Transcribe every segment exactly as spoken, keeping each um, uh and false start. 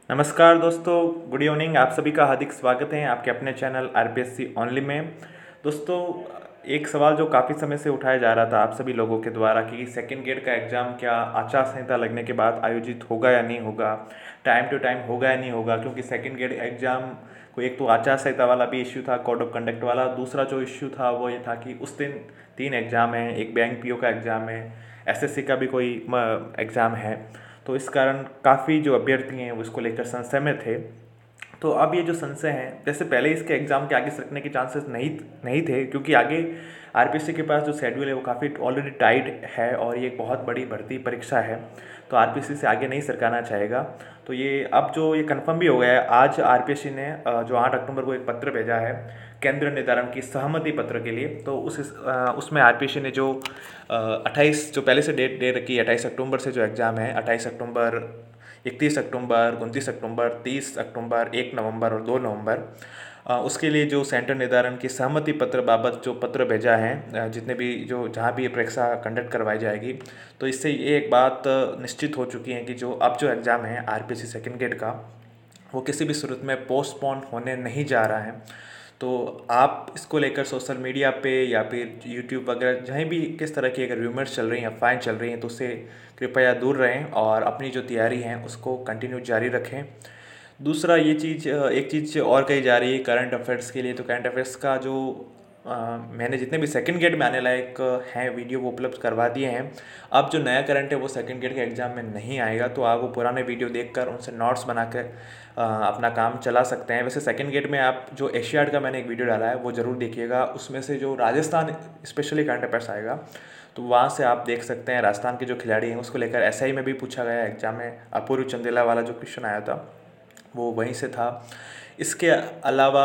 नमस्कार दोस्तों, good evening. आप सभी का हार्दिक स्वागत है आपके अपने चैनल आरपीएससी ओनली में। दोस्तों, एक सवाल जो काफ़ी समय से उठाया जा रहा था आप सभी लोगों के द्वारा कि सेकंड ग्रेड का एग्ज़ाम क्या आचार संहिता लगने के बाद आयोजित होगा या नहीं होगा, टाइम टू टाइम होगा या नहीं होगा। क्योंकि सेकंड ग्रेड एग्ज़ाम को एक तो आचार संहिता वाला भी इश्यू था, कोड ऑफ कंडक्ट वाला। दूसरा जो इश्यू था वो ये था कि उस दिन तीन एग्ज़ाम हैं, एक बैंक पीओ का एग्ज़ाम है, एसएससी का भी कोई एग्ज़ाम है। तो इस कारण काफ़ी जो अभ्यर्थी हैं वो इसको लेकर संशय में थे। तो अब ये जो संशय हैं, जैसे पहले इसके एग्ज़ाम के आगे सरकने के चांसेस नहीं नहीं थे, क्योंकि आगे आरपीएससी के पास जो शेड्यूल है वो काफ़ी ऑलरेडी टाइट है और ये एक बहुत बड़ी भर्ती परीक्षा है। तो आरपीएससी से आगे नहीं सरकाना चाहेगा। तो ये अब जो ये कंफर्म भी हो गया है, आज आरपीएससी ने अ, जो आठ अक्टूबर को एक पत्र भेजा है केंद्र निर्धारण की सहमति पत्र के लिए। तो उस अ, उसमें आरपीएससी ने जो अट्ठाईस जो पहले से डेट दे रखी है, अट्ठाईस अक्टूबर से जो एग्ज़ाम है, अट्ठाईस अक्टूबर, इकतीस अक्टूबर, उनतीस अक्टूबर, तीस अक्टूबर, एक नवंबर और दो नवंबर, अ, उसके लिए जो सेंटर निर्धारण की सहमति पत्र बाबत जो पत्र भेजा है, अ, जितने भी जो जहाँ भी ये परीक्षा कंडक्ट करवाई जाएगी। तो इससे ये एक बात अ, निश्चित हो चुकी है कि जो अब जो एग्ज़ाम है आरपीएससी सेकंड ग्रेड का, वो किसी भी सूरत में पोस्टपोन होने नहीं जा रहा है। तो आप इसको लेकर सोशल मीडिया पे या फिर यूट्यूब वगैरह जहीं भी किस तरह की अगर रूमर्स चल रही हैं, अफवाहें चल रही हैं, तो उससे कृपया दूर रहें और अपनी जो तैयारी है उसको कंटिन्यू जारी रखें। दूसरा ये चीज़, एक चीज़ और कही जा रही है करंट अफेयर्स के लिए। तो करंट अफेयर्स का जो अ, मैंने जितने भी सेकंड ग्रेड में आने लायक हैं वीडियो वो उपलब्ध करवा दिए हैं। अब जो नया करंट है वो सेकंड ग्रेड के एग्ज़ाम में नहीं आएगा, तो आप वो पुराने वीडियो देखकर उनसे नोट्स बना कर अ, अपना काम चला सकते हैं। वैसे सेकंड ग्रेड में आप जो एशियाड का मैंने एक वीडियो डाला है वो ज़रूर देखिएगा। उसमें से जो राजस्थान स्पेशली करंट अफेयर्स आएगा, तो वहाँ से आप देख सकते हैं राजस्थान के जो खिलाड़ी हैं उसको लेकर एसआई में भी पूछा गया एग्जाम में। अपूर्व चंदेला वाला जो क्वेश्चन आया था वो वहीं से था। इसके अलावा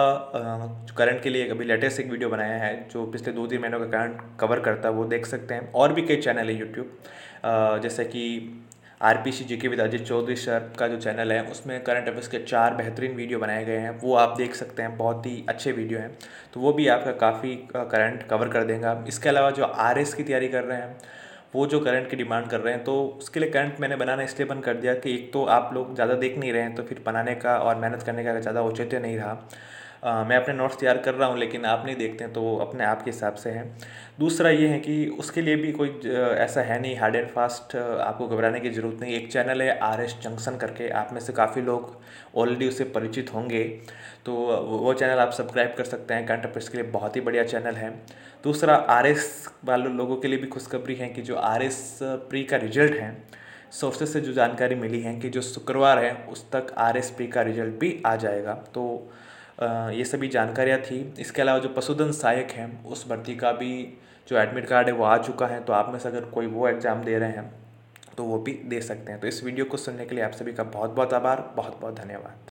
करंट के लिए अभी लेटेस्ट एक वीडियो बनाया है जो पिछले दो तीन महीनों का करंट कवर करता है, वो देख सकते हैं। और भी कई चैनल है यूट्यूब, जैसे कि RPC GK with Ajit Chaudhary sir का जो चैनल है उसमें करंट अफेयर्स के चार बेहतरीन वीडियो बनाए गए हैं, वो आप देख सकते हैं। बहुत ही अच्छे वीडियो हैं, तो वो भी आपका काफ़ी करंट कवर कर देगा। इसके अलावा जो आरएस की तैयारी कर रहे हैं वो जो करंट की डिमांड कर रहे हैं, तो उसके लिए करंट मैंने बनाना इसलिए बंद कर दिया कि एक तो आप लोग ज़्यादा देख नहीं रहे हैं, तो फिर बनाने का और मेहनत करने का ज़्यादा औचित्य नहीं रहा। अ, मैं अपने नोट्स तैयार कर रहा हूँ लेकिन आप नहीं देखते हैं, तो वो अपने आप के हिसाब से हैं। दूसरा ये है कि उसके लिए भी कोई ज- ऐसा है नहीं हार्ड एंड फास्ट, आपको घबराने की ज़रूरत नहीं। एक चैनल है आर एस जंक्शन करके, आप में से काफ़ी लोग ऑलरेडी उससे परिचित होंगे, तो वो वो चैनल आप सब्सक्राइब कर सकते हैं। करंट अफेयर्स के लिए बहुत ही बढ़िया चैनल है। दूसरा, आर एस वाले लोगों के लिए भी खुशखबरी है कि जो आर एस प्री का रिजल्ट है, सोर्सेज से जो जानकारी मिली है कि जो शुक्रवार है उस तक आर एस प्री का रिजल्ट भी आ जाएगा। तो अ, ये सभी जानकारियाँ थी। इसके अलावा जो पशुधन सहायक है उस भर्ती का भी जो एडमिट कार्ड है वो आ चुका है, तो आप में से अगर कोई वो एग्ज़ाम दे रहे हैं तो वो भी दे सकते हैं। तो इस वीडियो को सुनने के लिए आप सभी का बहुत बहुत आभार, बहुत बहुत धन्यवाद।